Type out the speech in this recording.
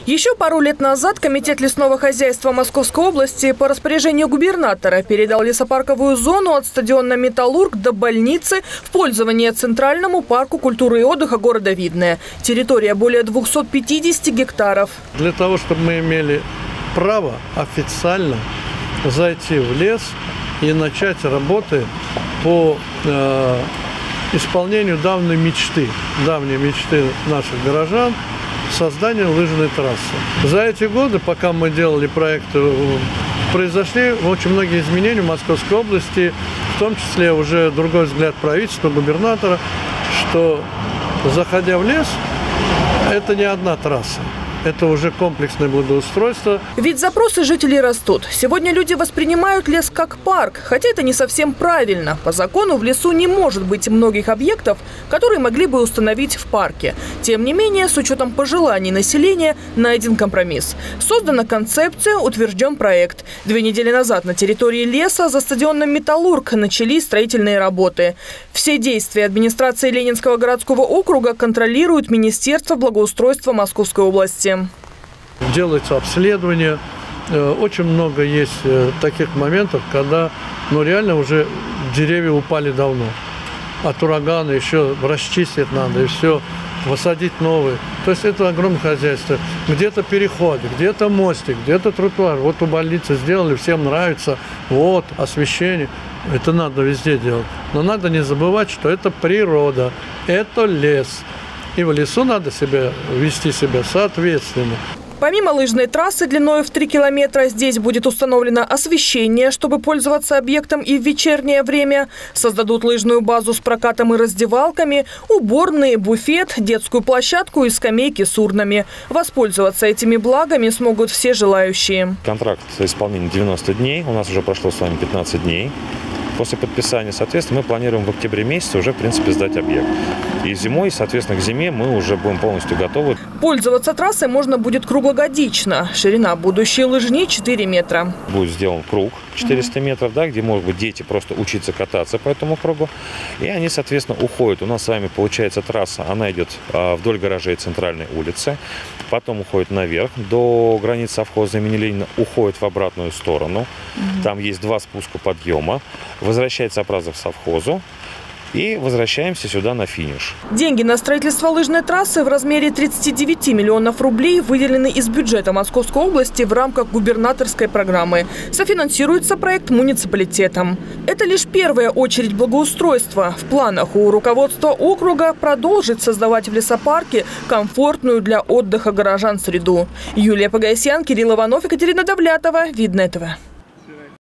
Еще пару лет назад Комитет лесного хозяйства Московской области по распоряжению губернатора передал лесопарковую зону от стадиона «Металлург» до больницы в пользование Центральному парку культуры и отдыха города Видное. Территория более 250 гектаров. Для того, чтобы мы имели право официально зайти в лес и начать работы по исполнению давней мечты наших горожан – создание лыжной трассы. За эти годы, пока мы делали проект, произошли очень многие изменения в Московской области, в том числе уже другой взгляд правительства, губернатора, что, заходя в лес, это не одна трасса. Это уже комплексное благоустройство. Ведь запросы жителей растут. Сегодня люди воспринимают лес как парк, хотя это не совсем правильно. По закону в лесу не может быть многих объектов, которые могли бы установить в парке. Тем не менее, с учетом пожеланий населения, найден компромисс. Создана концепция, утвержден проект. 2 недели назад на территории леса за стадионом «Металлург» начались строительные работы. Все действия администрации Ленинского городского округа контролирует Министерство благоустройства Московской области. Делается обследование. Очень много есть таких моментов, когда реально уже деревья упали давно. От урагана еще расчистить надо и все, высадить новые. То есть это огромное хозяйство. Где-то переходы, где-то мостик, где-то тротуар. Вот у больницы сделали, всем нравится. Вот, освещение. Это надо везде делать. Но надо не забывать, что это природа, это лес. И в лесу надо вести себя соответственно. Помимо лыжной трассы длиной в 3 километра, здесь будет установлено освещение, чтобы пользоваться объектом и в вечернее время. Создадут лыжную базу с прокатом и раздевалками, уборные, буфет, детскую площадку и скамейки с урнами. Воспользоваться этими благами смогут все желающие. Контракт исполнения 90 дней. У нас уже прошло с вами 15 дней. После подписания, соответственно, мы планируем в октябре месяце уже, в принципе, сдать объект. И зимой, соответственно, к зиме мы уже будем полностью готовы. Пользоваться трассой можно будет круглогодично. Ширина будущей лыжни 4 метра. Будет сделан круг 400 метров, да, где могут быть дети просто учиться кататься по этому кругу. И они, соответственно, уходят. У нас с вами получается трасса, она идет вдоль гаражей Центральной улицы, потом уходит наверх до границы совхоза имени Ленина, уходит в обратную сторону. Там есть 2 спуска подъема. Возвращается обратно в совхозу и возвращаемся сюда на финиш. Деньги на строительство лыжной трассы в размере 39 миллионов рублей выделены из бюджета Московской области в рамках губернаторской программы. Софинансируется проект муниципалитетом. Это лишь первая очередь благоустройства. В планах у руководства округа продолжить создавать в лесопарке комфортную для отдыха горожан среду. Юлия Погосян, Кирилл Иванов, Екатерина Давлятова. Видное ТВ.